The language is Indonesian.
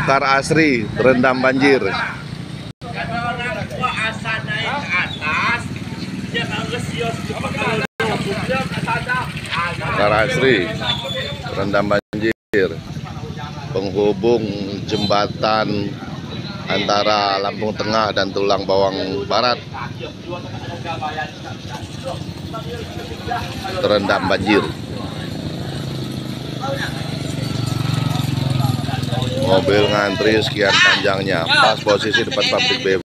Mekar Asri terendam banjir. Mekar Asri terendam banjir. Penghubung jembatan antara Lampung Tengah dan Tulang Bawang Barat terendam banjir. Mobil ngantri sekian panjangnya, pas posisi depan pabrik BB.